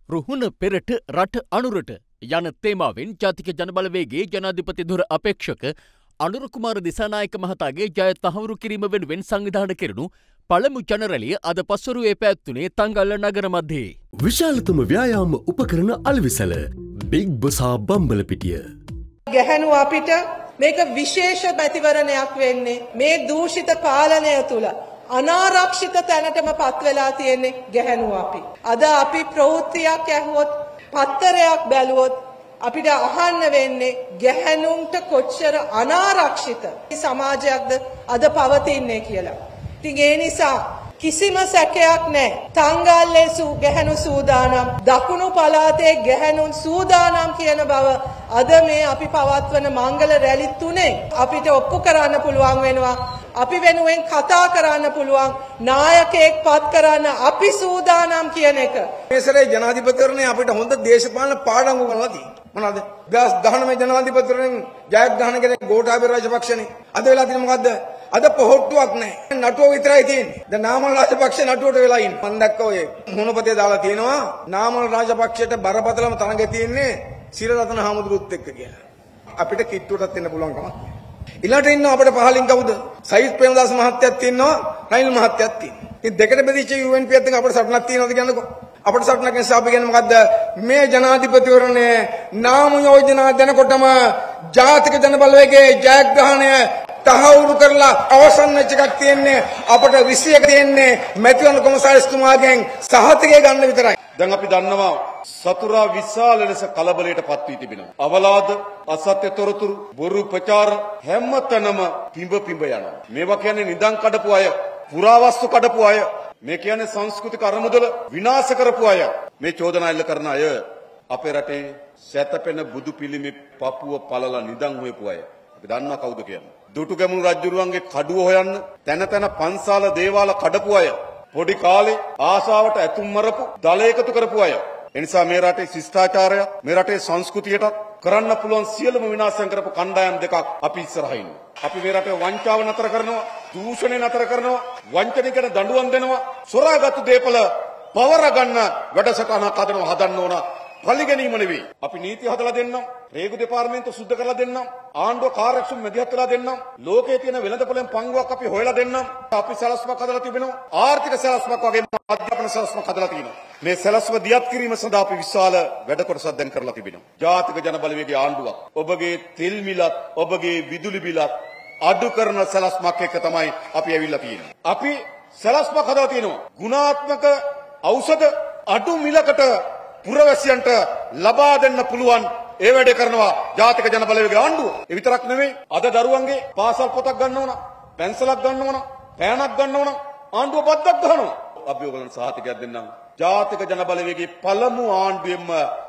රුහුණ පෙරට රට අනුරට යන තේමාවෙන් ජාතික ජනබලවේගේ ජනාධිපති ධුර අපේක්ෂක අනුර කුමාර දිසානායක මහතාගේ ජය තහවුරු කිරීම වෙනුවෙන් සංවිධානය කෙරුණු පළමු ජනරැලිය අද පස්වරුවේ පැවැත්වුණේ තංගල්ල නගර මැදේ. විශාලතම ව්‍යායාම උපකරණ අලවිසල බිග් බසා බම්බලපිටිය. ගැහැණු අපිට මේක විශේෂ මැතිවරණයක් වෙන්නේ මේ දූෂිත පාලනය තුල අනාරක්ෂිත තැනටම පත් වෙලා තියෙන්නේ ගැහැණු අපි. අද අපි ප්‍රවෘත්තියක් ඇහුවොත් පත්තරයක් බැලුවොත් අපිට අහන්න වෙන්නේ ගැහැණුන්ට කොච්චර අනාරක්ෂිත සමාජයක්ද අද පවතින්නේ කියලා. ඉතින් ඒ නිසා කිසිම සැකයක් නැහැ. තංගල්ලේ ගැහැණු සූදානම්, දකුණු පළාතේ ගැහැණුන් සූදානම් කියන බව අද මේ අපි පවත්වන මංගල රැලි තුනේ අපිට ඔප්පු කරන්න පුළුවන් වෙනවා. අපි වෙනුවෙන් කතා කරන්න පුළුවන්, නායකයෙක් පත් කරන්න අපි සූදානම් කියන එක. මේ සැරේ ජනාධිපතිවරණේ අපිට හොඳ දේශපාලන පාඩම් උගන්වලා තියෙනවා. මොනවාද? 2019 ජනාධිපතිවරණයෙන් ජයග්‍රහණ කෙනෙක් ගෝඨාභය රාජපක්ෂනේ. අද වෙලා තියෙන්නේ මොකද්ද? අද පොහොට්ටුවක් නැහැ. නටුව විතරයි තියෙන්නේ. දැන් නාමල් රාජපක්ෂ නටුවට වෙලා ඉන්නේ. මම දැක්ක ඔය මොනපතේ දාලා තියෙනවා. නාමල් රාජපක්ෂට බරපතලම තරඟේ තියෙන්නේ සිරරතන හාමුදුරුවොත් එක්ක කියලා. අපිට කිට්ටුවටත් එන්න පුළුවන් කමක් නැහැ. ඊළාට ඉන්නවා අපේ පහලින් කවුද? සයිත් ප්‍රේමදාස මහත්තයාත් ඉන්නවා, රනිල් මහත්තයාත් ඉන්නවා. ඉතින් දෙකට බෙදිච්ච UNP එකත් එක්ක අපිට සටනක් තියෙනවද කියන්නකෝ. අපිට සටනක් නිසා අපි කියන්නේ මොකද්ද? මේ ජනාධිපතිවරණයේ නාම යෝජනා දෙනකොටම ජාතික ජනබලවේගයේ ජයග්‍රහණය තහවුරු කරලා අවසන් වෙච්ච එකක් තියෙන්නේ. අපිට 21 තියෙන්නේ මැතිවරණ කොමසාරිස්තුමාගෙන් සහතිකය ගන්න විතරයි. දැන් අපි දන්නවා සතුරා විශාල ලෙස කලබලයට පත් වී තිබෙනවා. අවලාද, අසත්‍ය තොරතුරු, බොරු ප්‍රචාර හැමතැනම පිඹ යනවා. මේවා කියන්නේ නිදන් කඩපු අය, පුරාවස්තු කඩපු අය, මේ කියන්නේ සංස්කෘතික අරමුදල විනාශ කරපු අය. මේ චෝදනා එල්ල කරන අය අපේ රටේ සැතපෙන බුදු පිළිමේ පපුව පළලා නිදන් හොයපු අය. අපි දන්නවා කවුද කියන්නේ. දුටුගැමුණු රජුරුවන්ගේ කඩුව හොයන්න තැන තැන පන්සාල දේවාල කඩපු අය. පොඩි කාලේ ආශාවට ඇතුම් මරපු දල එකතු කරපු අය. එනිසා මේ රටේ ශිෂ්ටාචාරය, මේ රටේ සංස්කෘතියට කරන්න පුළුවන් සියලුම විනාශයන් කරපු කණ්ඩායම් දෙකක් අපි ඉස්සරහින්. අපි මේ රටේ වංචාව නතර කරනවා, දූෂණය නතර කරනවා, වංචනිකයට දඬුවම් දෙනවා, සොරාගත්තු දේපල පවර ගන්න වැඩසටහනක් හදන්න ඕන. පරිගැනීම නෙවෙයි. අපි නීති හදලා දෙන්නම්, රේගු දෙපාර්තමේන්තුව සුද්ධ කරලා දෙන්නම්, ආණ්ඩුව කාර්යක්ෂම මැදිහත් වෙලා දෙන්නම්, ලෝකයේ තියෙන වෙළඳපොළෙන් පංගුවක් අපි හොයලා දෙන්නම්. අපි සැලැස්මක් හදලා තිබෙනවා. ආර්ථික සැලැස්මක් වගේම අධ්‍යාපන සැලැස්මක් හදලා තියෙනවා. මේ සැලැස්ම දියත් කිරීම සඳහා අපි විශාල වැඩ කොටසක් දැන් කරලා තිබෙනවා. ජාතික ජනබලවේගයේ ආණ්ඩුවක් ඔබගේ තෙල් මිලත්, ඔබගේ විදුලි බිලත් අඩු කරන සැලැස්මක් එක්ක තමයි අපි ඇවිල්ලා තියෙන්නේ. අපි සැලැස්මක් හදලා තියෙනවා. ගුණාත්මක ඖෂධ අඩු මිලකට පුරවැසියන්ට ලබා දෙන්න පුළුවන් ඒ වැඩේ කරනවා ජාතික ජනබලවේගයේ ආණ්ඩුව. ඒ විතරක් නෙමෙයි, අද දරුවන්ගේ පාසල් පොතක් ගන්න ඕන, පැන්සලක් ගන්න ඕන, පෑනක් ගන්න ඕන, ආණ්ඩුව බද්දක් ගන්නවා. අපි ඔයගොල්ලන්ට සහතිකයක් දෙන්නම්. ජාතික ජනබලවේගයේ පළමු ආණ්ඩුවෙම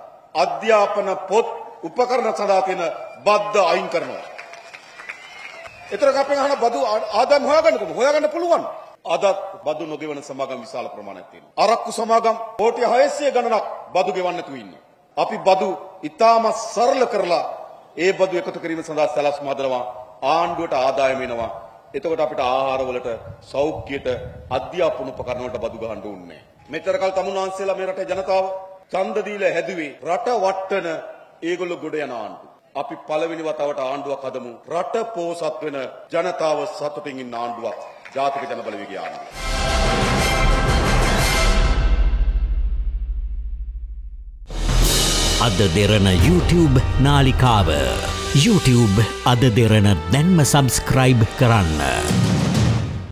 අධ්‍යාපන පොත් උපකරණ සඳහා තියෙන බද්ද අයින් කරනවා. ඒතරක අපෙන් අහන බදු ආදායම් හොයාගන්න පුළුවන්. අදත් බදු නොගෙවන සමාගම් විශාල ප්‍රමාණයක් තියෙනවා. අරක්කු සමාගම් කෝටි 600 ගණනක් බදු ගෙවන්න නැතුව ඉන්නේ. අපි බදු ඉතාම සරල කරලා ඒ බදු එකතු කිරීම සඳහා සැලැස්ම හදනවා. ආණ්ඩුවට ආදායම එනවා. එතකොට අපිට ආහාර වලට, සෞඛ්‍යයට, අධ්‍යාපන උපකරණ වලට බදු ගන්න ඕනේ නැහැ. මෙතර කල් තමුන්වහන්සේලා මේ රටේ ජනතාව ඡන්ද දීලා හැදුවේ රට වට්ටන ඒගොල්ලෝ ගොඩ යන ආණ්ඩුව. අපි පළවෙනි වතාවට ආණ්ඩුවක් හදමු. රට පෝසත් වෙන, ජනතාව සතුටින් ඉන්න ආණ්ඩුවක්. ජාතික ජනබලවේගයේ ආණ්ඩුව. අද දෙරණ YouTube නාලිකාව. YouTube අද දෙරණ දැන්ම සබස්ක්‍රයිබ් කරන්න.